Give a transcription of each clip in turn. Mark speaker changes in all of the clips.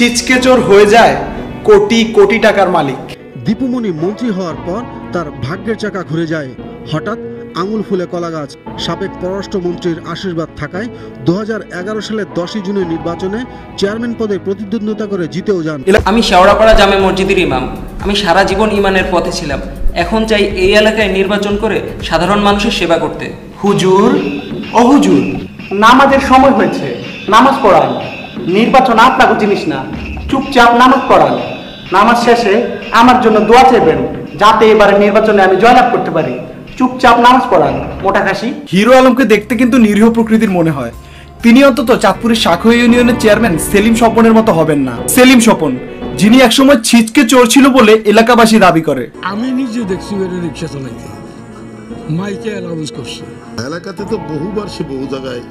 Speaker 1: ছিচকে চোর হয়ে যায় কোটি কোটি টাকার মালিক।
Speaker 2: দীপুমণি মন্ত্রী হওয়ার পর তার ভাগ্যের চাকা ঘুরে যায়। হঠাৎ আঙুল ফুলে কলা গাছ। সাবেক পররাষ্ট্রমন্ত্রীর আশীর্বাদ থাকায় 2011 সালের 10 জুনের নির্বাচনে চেয়ারম্যান পদে প্রতিদ্বন্দ্বিতা করে জিতেও যান।
Speaker 3: আমি শেওড়াপাড়া জামে মসজিদের ইমাম। আমি সারা জীবন ইমানের পথে ছিলাম। এখন চাই এই এলাকায় নির্বাচন করে সাধারণ মানুষের সেবা করতে।
Speaker 1: হুজুর ও হুজুর, নামাজের সময় হয়েছে, নামাজ পড়ান। নির্বাচন আপনাকে জিনিস না, চুপচাপ নামাজ পড়ান। নামাজ শেষে আমার জন্য দোয়া চাইবেন, যাতে এবারে নির্বাচনে আমি জয়লাভ করতে পারি। চুপচাপ নামাজ পড়ান মোটা খাসি।
Speaker 4: হিরো আলমকে দেখতে কিন্তু নিরীহ প্রকৃতির মনে হয়। তিনি অন্তত চাঁদপুরের শাখা ইউনিয়নের চেয়ারম্যান সেলিম স্বপনের মতো হবেন না। সেলিম স্বপন, যিনি একসময় ছিচকে চোর ছিল বলে এলাকাবাসী দাবি করে।
Speaker 5: আমি নিজে দেখছি রিক্সা চালাইতে, মাইকে অ্যানাউন্স করছে।
Speaker 6: এলাকাতে তো বহুবার সে বহু জায়গায়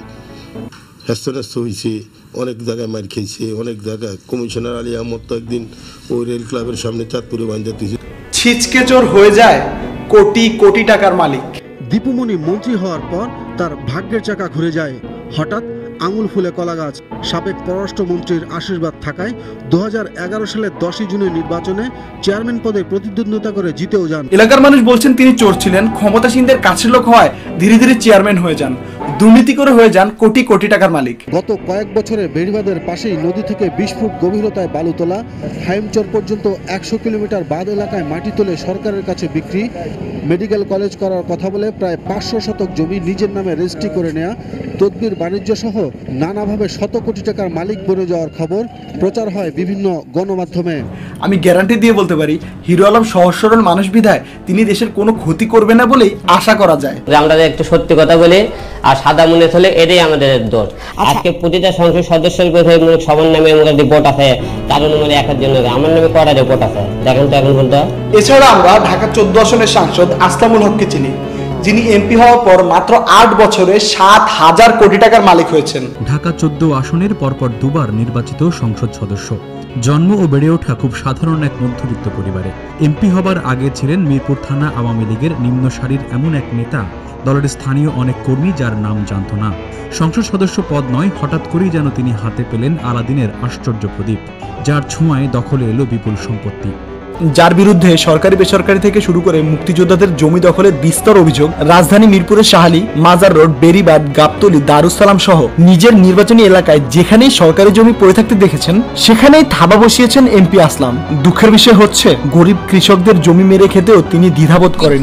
Speaker 6: হ্যাস্ত হয়েছে, অনেক জায়গায় মার খেয়েছে, অনেক জায়গায়। কমিশনার আলী আহমদ তো একদিন ওই রেল ক্লাবের সামনে চাঁদপুরে বান্ধা দিয়েছে।
Speaker 1: ছিচকে চোর হয়ে যায় কোটি কোটি টাকার মালিক।
Speaker 2: দীপুমণি মন্ত্রী হওয়ার পর তার ভাগ্যের চাকা ঘুরে যায়। হঠাৎ আঙুল ফুলে কলা গাছ। সাবেক পররাষ্ট্রমন্ত্রীর আশীর্বাদ থাকায় 2011 সালের 10 জুনের নির্বাচনে চেয়ারম্যান পদে প্রতিদ্বন্দ্বিতা করে জিতেও যান।
Speaker 4: এলাকার মানুষ বলছেন তিনি চোর ছিলেন, ক্ষমতাসীনদের কাছের লোক হয় ধীরে ধীরে চেয়ারম্যান হয়ে যান, দুর্নীতি করে হয়ে যান কোটি কোটি টাকার মালিক।
Speaker 2: গত কয়েক বছরে বেড়িবাঁধের পাশেই নদী থেকে 20 ফুট গভীরতায় বালু তোলা, হাইমচর পর্যন্ত 100 কিলোমিটার বাঁধ এলাকায় মাটি তুলে সরকারের কাছে বিক্রি, মেডিকেল কলেজ করার কথা বলে প্রায় 500 শতক জমি নিজের নামে রেজিস্ট্রি করে নেওয়া, তদবির বাণিজ্য সহ নানাভাবে শত কোটি টাকার মালিক বনে যাওয়ার খবর প্রচার হয় বিভিন্ন গণমাধ্যমে।
Speaker 4: আমি গ্যারান্টি দিয়ে বলতে পারি, হিরো আলম সহজ সরল মানুষ বিধায় তিনি দেশের কোনো ক্ষতি করবে না বলেই আশা করা যায়।
Speaker 7: আমরা একটু সত্যি কথা বলি আর সাদা মনে চলে, এটাই আমাদের দোষ। আজকে প্রতিটা সংসদ সদস্যের সবার নামে আমাদের ভোট আছে, কারণ মানে একের জন্য আমার নামে কটা ভোট আছে দেখেন তো এখন বলতে।
Speaker 1: এছাড়া আমরা ঢাকা 14 আসনের সাংসদ আসলামুল হককে চিনি, যিনি এমপি হওয়ার পর মাত্র 8 বছরে 7,000 কোটি টাকার মালিক হয়েছেন।
Speaker 8: ঢাকা 14 আসনের পরপর দুবার নির্বাচিত সংসদ সদস্য। জন্ম ও বেড়ে ওঠা খুব সাধারণ এক মধ্যবিত্ত পরিবারে। এমপি হবার আগে ছিলেন মিরপুর থানা আওয়ামী লীগের নিম্ন সারির এমন এক নেতা, দলের স্থানীয় অনেক কর্মী যার নাম জানত না। সংসদ সদস্য পদ নয়, হঠাৎ করেই যেন তিনি হাতে পেলেন আলাদিনের আশ্চর্য প্রদীপ, যার ছোঁয়ায় দখলে এলো বিপুল সম্পত্তি।
Speaker 4: যার বিরুদ্ধে সরকারি বেসরকারি থেকে শুরু করে মুক্তিযোদ্ধাদের জমি দখলের বিস্তর অভিযোগ, রাজধানী মিরপুরের শাহালি, মাজার রোড, বেড়িবাঁধ, গাবতলী, দারুসালাম সহ নিজের নির্বাচনী এলাকায় যেখানেই সরকারি জমি পড়ে থাকতে দেখেছেন সেখানেই থাবা বসিয়েছেন এমপি আসলাম। দুঃখের বিষয় হচ্ছে, গরিব কৃষকদের জমি মেরে খেতেও তিনি দ্বিধাবোধ করেন।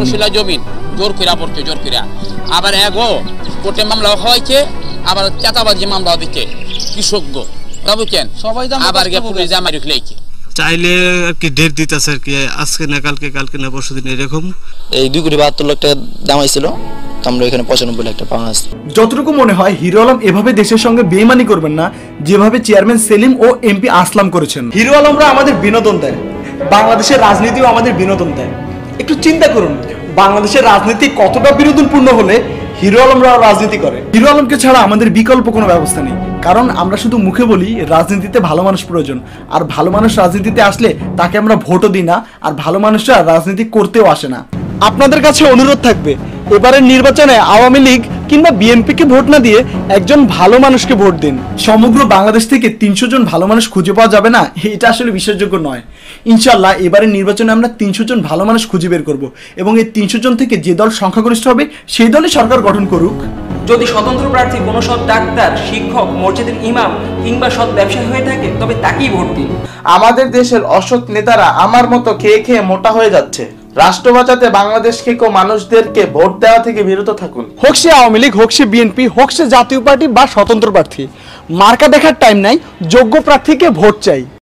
Speaker 9: জোর কইরা পড়তে জোর কইরা আবার এগো কোর্টে মামলা হয়েছে, আবার চাতাবাজি মামলা দিচ্ছে কৃষক গো বুঝছেন, সবাই আবার গিয়ে পুলিশ জামাই রেখেছে।
Speaker 10: চাইলে আর কি ডেট দিতেছে আর কি, আজকে না কালকে, কালকে না পরশু দিন, এরকম।
Speaker 11: এই 2,72 লাখ টাকা দাম হয়েছিল, আমরা এখানে 95 লাখ টাকা পাওয়া আছে।
Speaker 4: যতটুকু মনে হয়, হিরো আলম এভাবে দেশের সঙ্গে বেইমানি করবেন না যেভাবে চেয়ারম্যান সেলিম ও এমপি আসলাম করেছেন।
Speaker 1: হিরো আলমরা আমাদের বিনোদন দেয়, বাংলাদেশের রাজনীতিও আমাদের বিনোদন দেয়। একটু চিন্তা করুন, বাংলাদেশের রাজনীতি কতটা বিনোদনপূর্ণ হলে হিরো আলমরা রাজনীতি করে।
Speaker 4: হিরো আলমকে ছাড়া আমাদের বিকল্প কোনো ব্যবস্থা নেই, কারণ আমরা শুধু মুখে বলি রাজনীতিতে ভালো মানুষ প্রয়োজন, আর ভালো মানুষ রাজনীতিতে আসলে তাকে আমরা ভোটও দিই না, আর ভালো মানুষরা রাজনীতি করতেও আসে না।
Speaker 1: আপনাদের কাছে অনুরোধ থাকবে, এবারের নির্বাচনে আওয়ামী লীগ কিংবা বিএনপিকে ভোট না দিয়ে একজন ভালো মানুষকে ভোট দিন।
Speaker 4: সমগ্র বাংলাদেশ থেকে 300 জন ভালো মানুষ খুঁজে পাওয়া যাবে না, এটা আসলে বিশ্বাসযোগ্য নয়। ইনশাল্লাহ এবারের নির্বাচনে আমরা 300 জন ভালো মানুষ খুঁজে বের করব, এবং এই 300 জন থেকে যে দল সংখ্যাগরিষ্ঠ হবে সেই দলই সরকার গঠন করুক।
Speaker 3: যদি স্বতন্ত্র প্রার্থী কোনো সৎ ডাক্তার, শিক্ষক, মসজিদের ইমাম কিংবা সৎ ব্যবসায়ী হয়ে থাকে তবে তাকেই ভোট দিন।
Speaker 1: আমাদের দেশের অসৎ নেতারা আমার মতো খেয়ে খেয়ে মোটা হয়ে যাচ্ছে। রাষ্ট্র বাঁচাতে বাংলাদেশকে মানুষদেরকে ভোট দেওয়া থেকে বিরত থাকুন। হোক সে আওয়ামী লীগ, হোক সে বিএনপি, হোক সে জাতীয় পার্টি বা স্বতন্ত্র প্রার্থী, মার্কা দেখার টাইম নাই, যোগ্য প্রার্থীকে ভোট চাই।